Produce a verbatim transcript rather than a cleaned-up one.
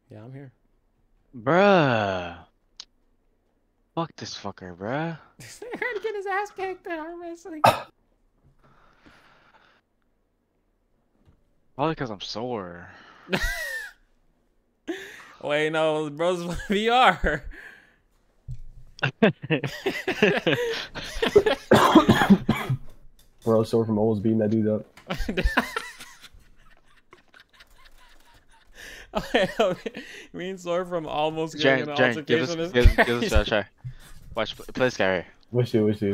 Yeah, I'm here. Bruh. Fuck this fucker, bruh. He's trying to get his ass kicked in arm wrestling. Probably because I'm sore. Wait, no, bro's V R. Bro, sore from almost beating that dude up. You mean sore from almost getting Jaren, an Jaren, give us, altercation? give, give us a try. Watch, play this guy right here. Wish it, wish it.